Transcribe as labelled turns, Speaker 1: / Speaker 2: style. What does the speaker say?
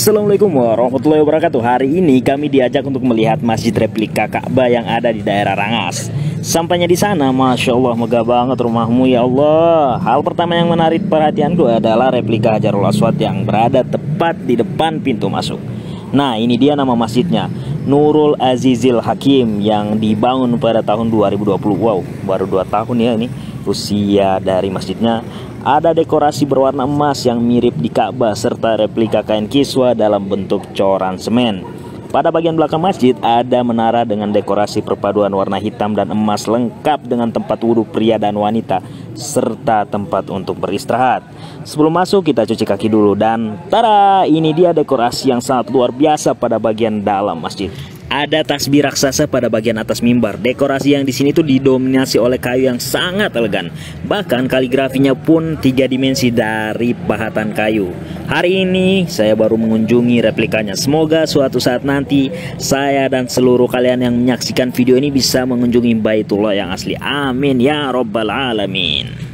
Speaker 1: Assalamualaikum warahmatullahi wabarakatuh. Hari ini kami diajak untuk melihat masjid replika Ka'bah yang ada di daerah Rangas. Sampainya di sana, Masya Allah, megah banget rumahmu ya Allah. Hal pertama yang menarik perhatianku adalah replika Hajarul Aswad yang berada tepat di depan pintu masuk. Nah, ini dia nama masjidnya, Nurul Azizil Hakim, yang dibangun pada tahun 2020. Wow, baru 2 tahun ya ini usia dari masjidnya. Ada dekorasi berwarna emas yang mirip di Ka'bah serta replika kain kiswa dalam bentuk coran semen. Pada bagian belakang masjid ada menara dengan dekorasi perpaduan warna hitam dan emas lengkap dengan tempat wudhu pria dan wanita serta tempat untuk beristirahat. Sebelum masuk kita cuci kaki dulu dan tada, ini dia dekorasi yang sangat luar biasa pada bagian dalam masjid. Ada tasbih raksasa pada bagian atas mimbar. Dekorasi yang di sini tuh didominasi oleh kayu yang sangat elegan. Bahkan kaligrafinya pun 3 dimensi dari pahatan kayu. Hari ini saya baru mengunjungi replikanya. Semoga suatu saat nanti saya dan seluruh kalian yang menyaksikan video ini bisa mengunjungi Baitullah yang asli. Amin ya robbal alamin.